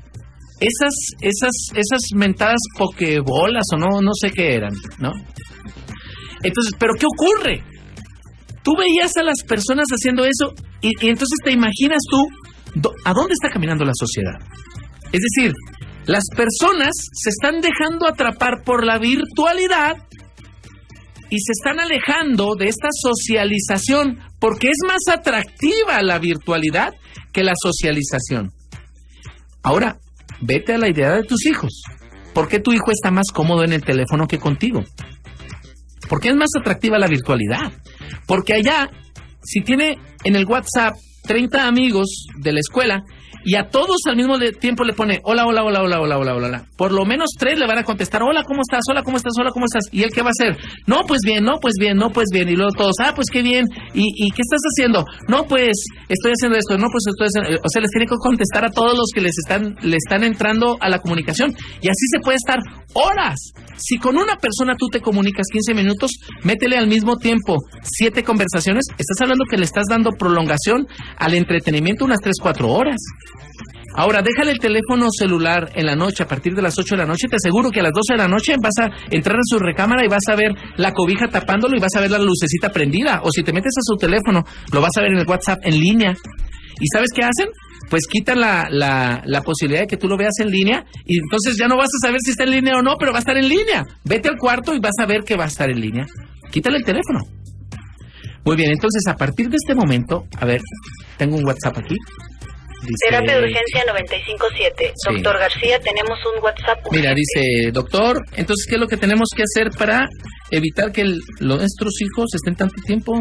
esas mentadas pokebolas o no sé qué eran, ¿no? Entonces, ¿pero qué ocurre? Tú veías a las personas haciendo eso y entonces te imaginas tú a dónde está caminando la sociedad. Es decir, las personas se están dejando atrapar por la virtualidad y se están alejando de esta socialización porque es más atractiva la virtualidad que la socialización. Ahora, vete a la idea de tus hijos. ¿Por qué tu hijo está más cómodo en el teléfono que contigo? ¿Por qué es más atractiva la virtualidad? Porque allá, si tiene en el WhatsApp 30 amigos de la escuela, y a todos al mismo tiempo le pone hola. Por lo menos 3 le van a contestar hola, ¿cómo estás? Hola, ¿cómo estás? Hola, ¿cómo estás? ¿Y él qué va a hacer? No, pues bien. Y luego todos, pues qué bien. ¿Y qué estás haciendo? No, pues estoy haciendo esto. No, pues estoy haciendo... O sea, les tiene que contestar a todos los que le están entrando a la comunicación. Y así se puede estar horas. Si con una persona tú te comunicas 15 minutos, métele al mismo tiempo 7 conversaciones, estás hablando que le estás dando prolongación al entretenimiento unas 3-4 horas. Ahora, déjale el teléfono celular en la noche, a partir de las 8 de la noche, te aseguro que a las 12 de la noche vas a entrar en su recámara y vas a ver la cobija tapándolo y vas a ver la lucecita prendida. O si te metes a su teléfono, lo vas a ver en el WhatsApp en línea. ¿Y sabes qué hacen? Pues quitan la posibilidad de que tú lo veas en línea y entonces ya no vas a saber si está en línea o no, pero va a estar en línea. Vete al cuarto y vas a ver que va a estar en línea. Quítale el teléfono. Muy bien, entonces a partir de este momento, a ver, tengo un WhatsApp aquí. Dice, Terapia de Urgencia 957. Sí. Doctor García, tenemos un WhatsApp urgente. Mira, dice, doctor, entonces, ¿qué es lo que tenemos que hacer para evitar que nuestros hijos estén tanto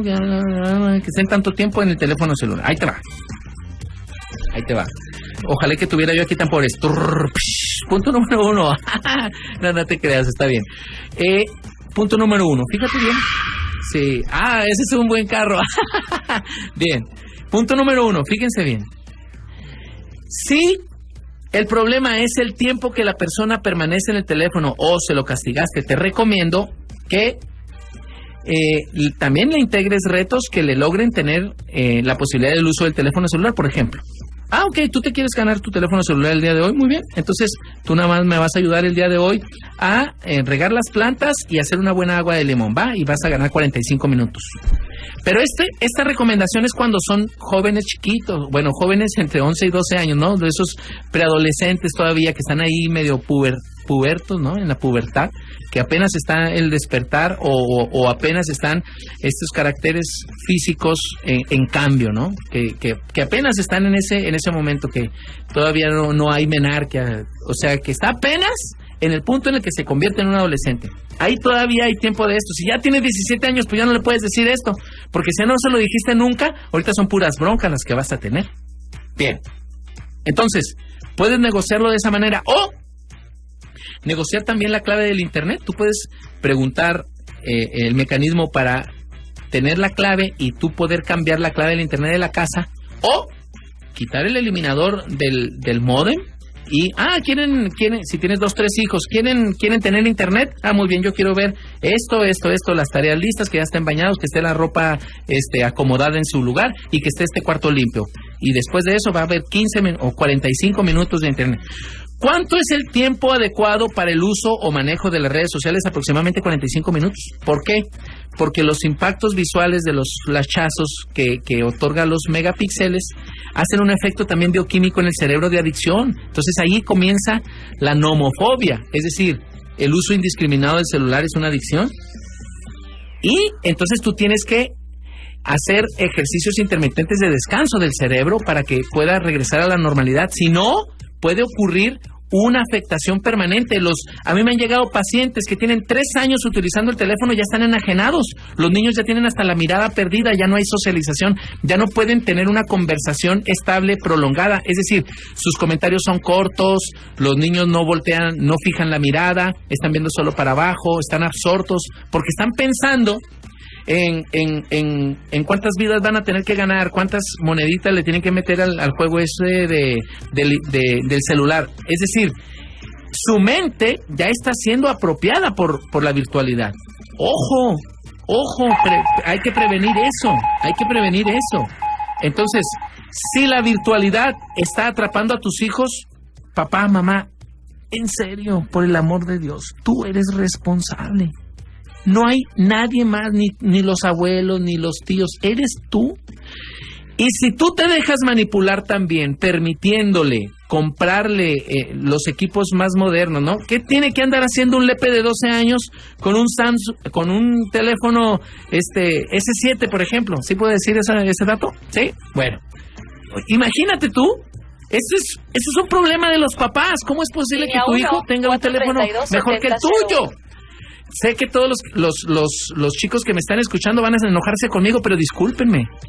tiempo en el teléfono celular? Ahí te va. Ojalá que tuviera yo aquí tambores. Punto número 1. No te creas, está bien. Punto número 1. Fíjate bien. Sí. Ese es un buen carro. Bien. Punto número 1. Fíjense bien. Si el problema es el tiempo que la persona permanece en el teléfono o se lo castigaste, te recomiendo que también le integres retos que le logren tener la posibilidad del uso del teléfono celular, por ejemplo. Ok, tú te quieres ganar tu teléfono celular el día de hoy, muy bien. Entonces, tú nada más me vas a ayudar el día de hoy a regar las plantas y hacer una buena agua de limón, ¿va? Y vas a ganar 45 minutos. Pero esta recomendación es cuando son jóvenes chiquitos, bueno, jóvenes entre 11 y 12 años, ¿no? De esos preadolescentes todavía que están ahí medio pubertos, ¿no? En la pubertad, que apenas está el despertar o apenas están estos caracteres físicos en cambio, ¿no? Que apenas están en ese momento, que todavía no hay menarquia, o sea, que está apenas en el punto en el que se convierte en un adolescente. Ahí todavía hay tiempo de esto. Si ya tienes 17 años, pues ya no le puedes decir esto, porque si no se lo dijiste nunca, ahorita son puras broncas las que vas a tener. Bien. Entonces, puedes negociarlo de esa manera o negociar también la clave del internet. Tú puedes preguntar el mecanismo para tener la clave y tú poder cambiar la clave del internet de la casa o quitar el eliminador del módem. Y, quieren, si tienes 2, 3 hijos, ¿quieren tener internet? Muy bien, yo quiero ver esto, las tareas listas, que ya estén bañados, que esté la ropa acomodada en su lugar y que esté este cuarto limpio. Y después de eso va a haber 15 o 45 minutos de internet. ¿Cuánto es el tiempo adecuado para el uso o manejo de las redes sociales? Aproximadamente 45 minutos. ¿Por qué? Porque los impactos visuales de los flashazos que otorgan los megapíxeles hacen un efecto también bioquímico en el cerebro de adicción. Entonces ahí comienza la nomofobia, es decir, el uso indiscriminado del celular es una adicción. Y entonces tú tienes que hacer ejercicios intermitentes de descanso del cerebro para que pueda regresar a la normalidad. Si no, puede ocurrir una afectación permanente. A mí me han llegado pacientes que tienen 3 años utilizando el teléfono y ya están enajenados. Los niños ya tienen hasta la mirada perdida, ya no hay socialización, ya no pueden tener una conversación estable, prolongada. Es decir, sus comentarios son cortos, los niños no voltean, no fijan la mirada, están viendo solo para abajo, están absortos, porque están pensando en cuántas vidas van a tener que ganar, cuántas moneditas le tienen que meter al juego ese del celular. Es decir, su mente ya está siendo apropiada por la virtualidad. Ojo, hay que prevenir eso. Entonces, si la virtualidad está atrapando a tus hijos, papá, mamá, en serio, por el amor de Dios, tú eres responsable. No hay nadie más, ni los abuelos, ni los tíos, eres tú. Y si tú te dejas manipular también, permitiéndole comprarle los equipos más modernos, ¿no? ¿Qué tiene que andar haciendo un lepe de 12 años con un Samsung, con un teléfono S7, por ejemplo? ¿Sí puedo decir ese dato? ¿Sí? Bueno, imagínate tú. Eso es un problema de los papás. ¿Cómo es posible que tu hijo tenga un teléfono mejor que el tuyo? Sé que todos los chicos que me están escuchando van a enojarse conmigo, pero discúlpenme.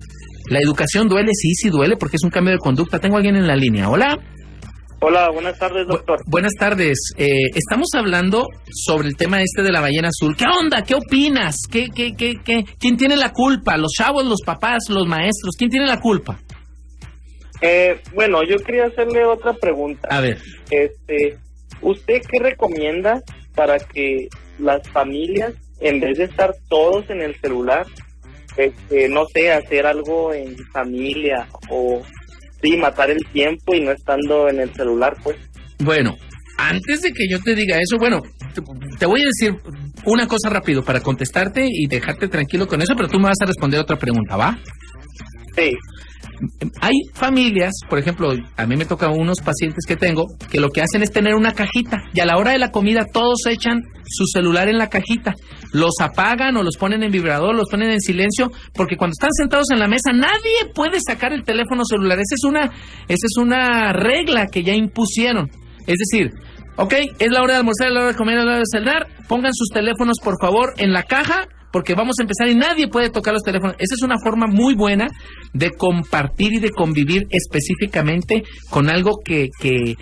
¿La educación duele? Sí duele porque es un cambio de conducta. Tengo a alguien en la línea. Hola. Hola, buenas tardes, doctor. Buenas tardes. Estamos hablando sobre el tema de la ballena azul. ¿Qué onda? ¿Qué opinas? ¿Quién tiene la culpa? ¿Los chavos, los papás, los maestros? ¿Quién tiene la culpa? Bueno, yo quería hacerle otra pregunta. A ver. ¿Usted qué recomienda para que las familias, en vez de estar todos en el celular, no sé, hacer algo en familia o sí, matar el tiempo y no estando en el celular, pues? Bueno, antes de que yo te diga eso, bueno, te voy a decir una cosa rápido para contestarte y dejarte tranquilo con eso, pero tú me vas a responder otra pregunta, ¿va? Sí. Hay familias, por ejemplo, a mí me tocan unos pacientes que tengo, que lo que hacen es tener una cajita y a la hora de la comida todos echan su celular en la cajita, los apagan o los ponen en vibrador, los ponen en silencio, porque cuando están sentados en la mesa nadie puede sacar el teléfono celular. Esa es una regla que ya impusieron. Es decir, ok, es la hora de almorzar, es la hora de comer, es la hora de cenar, pongan sus teléfonos por favor en la caja, porque vamos a empezar y nadie puede tocar los teléfonos. Esa es una forma muy buena de compartir y de convivir específicamente con algo que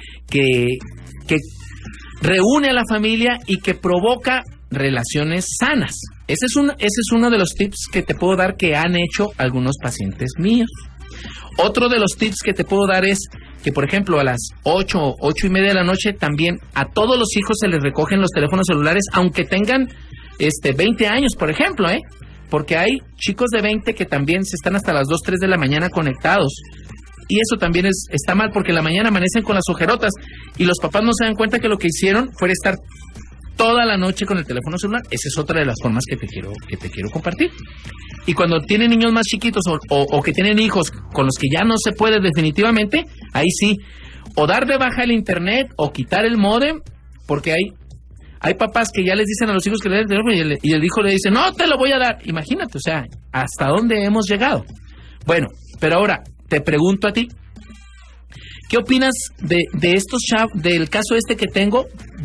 reúne a la familia y que provoca relaciones sanas. Ese es uno de los tips que te puedo dar que han hecho algunos pacientes míos. Otro de los tips que te puedo dar es que, por ejemplo, a las 8:30 de la noche también a todos los hijos se les recogen los teléfonos celulares, aunque tengan 20 años, por ejemplo, porque hay chicos de 20 que también se están hasta las 2, 3 de la mañana conectados. Y eso también está mal porque en la mañana amanecen con las ojerotas y los papás no se dan cuenta que lo que hicieron fue estar toda la noche con el teléfono celular. Esa es otra de las formas que te quiero compartir. Y cuando tienen niños más chiquitos o que tienen hijos con los que ya no se puede definitivamente, ahí sí, o dar de baja el internet o quitar el módem, porque hay papás que ya les dicen a los hijos que le den el teléfono y el hijo le dice, no te lo voy a dar. Imagínate, o sea, ¿hasta dónde hemos llegado? Bueno, pero ahora te pregunto a ti, ¿qué opinas de estos del caso que tengo,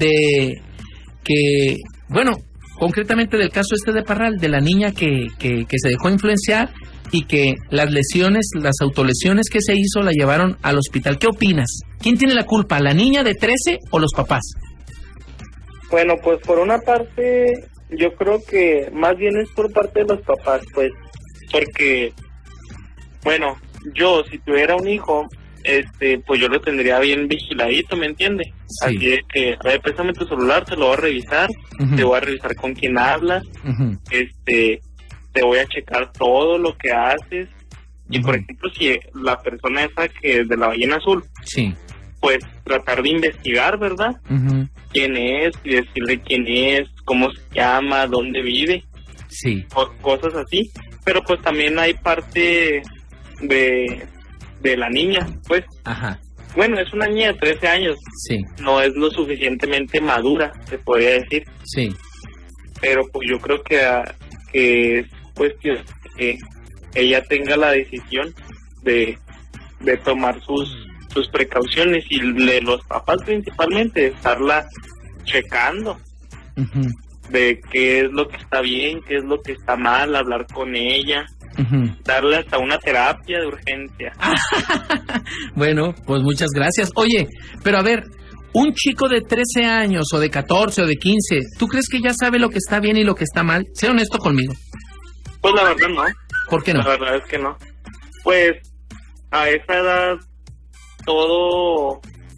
concretamente del caso de Parral, de la niña que se dejó influenciar y que las autolesiones que se hizo la llevaron al hospital? ¿Qué opinas? ¿Quién tiene la culpa, la niña de 13 o los papás? Bueno, pues por una parte, yo creo que más bien es por parte de los papás, pues, porque, bueno, yo si tuviera un hijo, pues yo lo tendría bien vigiladito, ¿me entiende? Sí. Así de que, a ver, préstame tu celular, te lo voy a revisar, te voy a revisar con quién hablas, te voy a checar todo lo que haces, y por ejemplo, si la persona esa que es de la ballena azul, sí, pues tratar de investigar, ¿verdad? Quién es, y decirle quién es, cómo se llama, dónde vive, sí, cosas así. Pero pues también hay parte de la niña, pues. Ajá. Bueno, es una niña de 13 años. Sí. No es lo suficientemente madura, se podría decir. Sí. Pero pues yo creo que es cuestión que ella tenga la decisión de tomar sus precauciones y los papás principalmente estarla checando de qué es lo que está bien, qué es lo que está mal, hablar con ella, darle hasta una terapia de urgencia. Bueno, pues muchas gracias. Oye, pero a ver, un chico de 13 años o de 14 o de 15, ¿tú crees que ya sabe lo que está bien y lo que está mal? Sé honesto conmigo. Pues la verdad no. ¿Por qué no? La verdad es que no. Pues a esa edad todo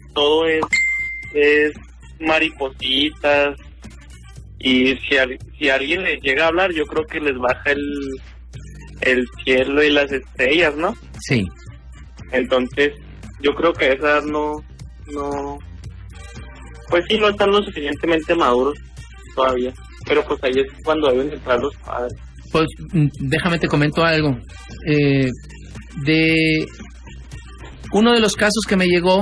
es maripositas, y si alguien les llega a hablar, yo creo que les baja el cielo y las estrellas, ¿no? Sí. Entonces yo creo que a esa edad no pues sí, no están lo suficientemente maduros todavía, pero pues ahí es cuando deben entrar los padres. Pues déjame te comento algo. De uno de los casos que me llegó,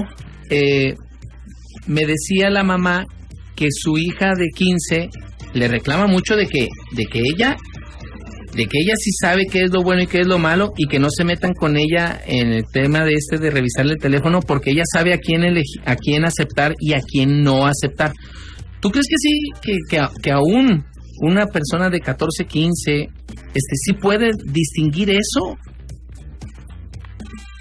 me decía la mamá que su hija de 15 le reclama mucho de que ella sí sabe qué es lo bueno y qué es lo malo, y que no se metan con ella en el tema de revisarle el teléfono, porque ella sabe a quién aceptar y a quién no aceptar. ¿Tú crees que sí, que aún una persona de 14, 15, sí puede distinguir eso?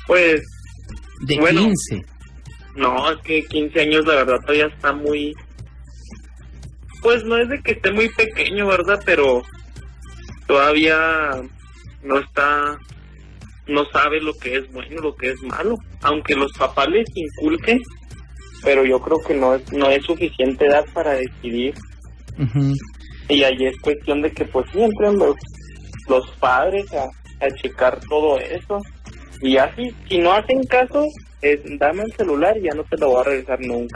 Pues... De 15. No, es que 15 años la verdad todavía está muy... Pues no es de que esté muy pequeño, ¿verdad? Pero todavía no sabe lo que es bueno, lo que es malo. Aunque los papás les inculquen, pero yo creo que no es suficiente edad para decidir. Uh-huh. Y ahí es cuestión de que pues siempre los padres a checar todo eso. Y así, si no hacen caso, dame el celular y ya no te lo voy a regresar nunca.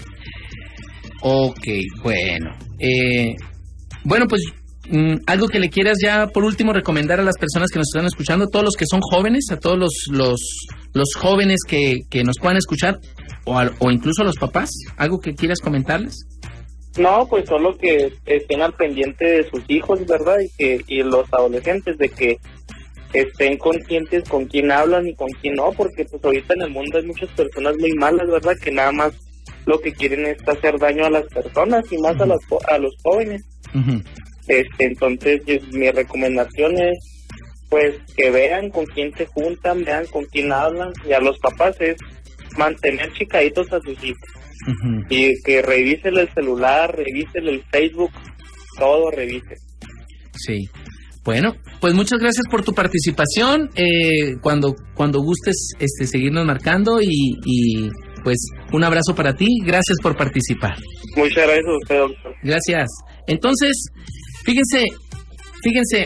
Ok, bueno. Bueno, pues algo que le quieras ya por último recomendar a las personas que nos están escuchando, todos los que son jóvenes, a todos los jóvenes que nos puedan escuchar, o incluso a los papás, algo que quieras comentarles. No, pues solo que estén al pendiente de sus hijos, ¿verdad? Y los adolescentes, de que estén conscientes con quién hablan y con quién no, porque pues ahorita en el mundo hay muchas personas muy malas, ¿verdad? Que nada más lo que quieren es hacer daño a las personas y más a los jóvenes. Uh-huh. Entonces mi recomendación es pues que vean con quién se juntan, vean con quién hablan, y a los papás es mantener chicaditos a sus hijos. Uh-huh. Y que revisen el celular, revisen el Facebook, todo revisen. Sí. Bueno, pues muchas gracias por tu participación. Cuando gustes seguirnos marcando y pues un abrazo para ti. Gracias por participar. Muchas gracias a usted, doctor. Gracias. Entonces, fíjense,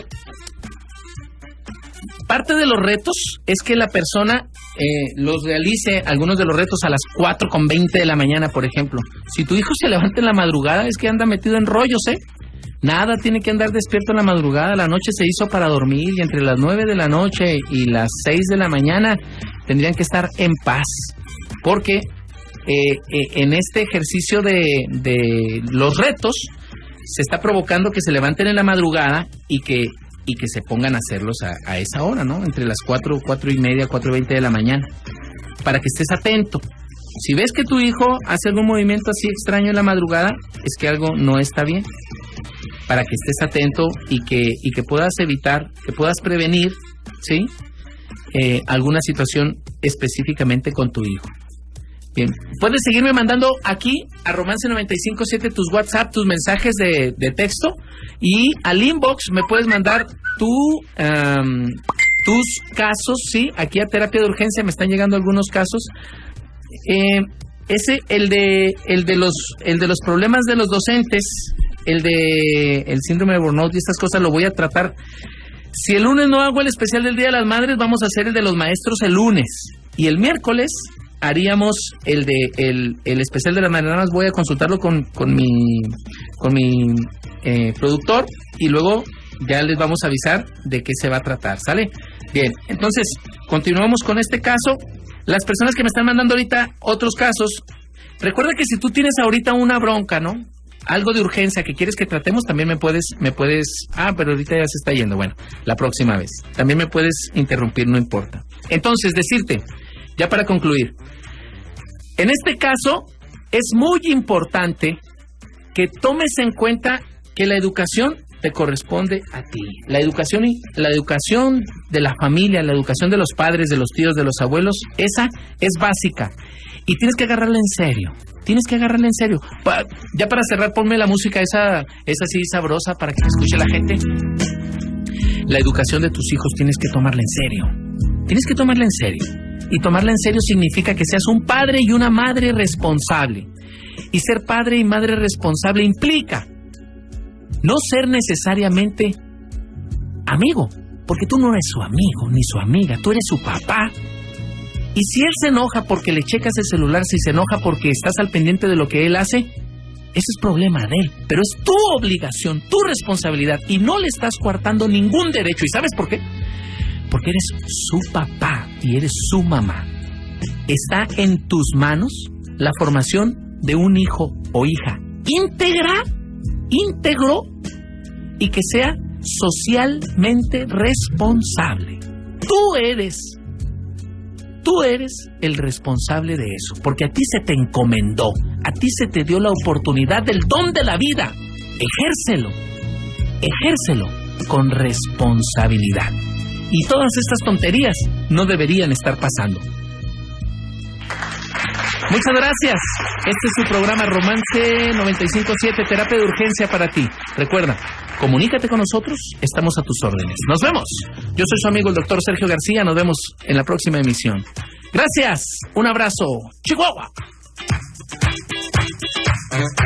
parte de los retos es que la persona los realice, algunos de los retos a las 4:20 de la mañana, por ejemplo. Si tu hijo se levanta en la madrugada, es que anda metido en rollos, Nada tiene que andar despierto en la madrugada. La noche se hizo para dormir y entre las 9 de la noche y las 6 de la mañana tendrían que estar en paz. Porque en este ejercicio de los retos se está provocando que se levanten en la madrugada y que se pongan a hacerlos a esa hora, ¿no? Entre las 4:30, 4:20 de la mañana. Para que estés atento. Si ves que tu hijo hace algún movimiento así extraño en la madrugada, es que algo no está bien. Para que estés atento y que puedas evitar, que puedas prevenir, ¿sí? Alguna situación específicamente con tu hijo. Bien, puedes seguirme mandando aquí a Romance 957 tus WhatsApp, tus mensajes de texto, y al inbox me puedes mandar tus casos, ¿sí? Aquí a Terapia de Urgencia me están llegando algunos casos. El de los problemas de los docentes, el síndrome de burnout y estas cosas lo voy a tratar. Si el lunes no hago el especial del Día de las Madres, vamos a hacer el de los maestros el lunes. Y el miércoles haríamos el especial de las madres. Nada más voy a consultarlo con mi productor y luego ya les vamos a avisar de qué se va a tratar, ¿sale? Bien, entonces continuamos con este caso. Las personas que me están mandando ahorita otros casos, recuerda que si tú tienes ahorita una bronca, ¿no? Algo de urgencia que quieres que tratemos, también me puedes, pero ahorita ya se está yendo, bueno, la próxima vez. También me puedes interrumpir, no importa. Entonces, decirte, ya para concluir, en este caso es muy importante que tomes en cuenta que la educación te corresponde a ti. La educación de la familia, la educación de los padres, de los tíos, de los abuelos, esa es básica. Y tienes que agarrarla en serio. Ya para cerrar, ponme la música esa así sabrosa para que escuche la gente. La educación de tus hijos tienes que tomarla en serio. Y tomarla en serio significa que seas un padre y una madre responsable. Y ser padre y madre responsable implica no ser necesariamente amigo, porque tú no eres su amigo ni su amiga, tú eres su papá. Y si él se enoja porque le checas el celular, si se enoja porque estás al pendiente de lo que él hace, ese es problema de él. Pero es tu obligación, tu responsabilidad, y no le estás coartando ningún derecho. ¿Y sabes por qué? Porque eres su papá y eres su mamá. Está en tus manos la formación de un hijo o hija íntegro y que sea socialmente responsable. Tú eres el responsable de eso, porque a ti se te encomendó, a ti se te dio la oportunidad del don de la vida. Ejércelo con responsabilidad. Y todas estas tonterías no deberían estar pasando. Muchas gracias. Este es su programa Romance 95.7, terapia de urgencia para ti. Recuerda, comunícate con nosotros, estamos a tus órdenes. Nos vemos. Yo soy su amigo el doctor Sergio García. Nos vemos en la próxima emisión. Gracias. Un abrazo. Chihuahua.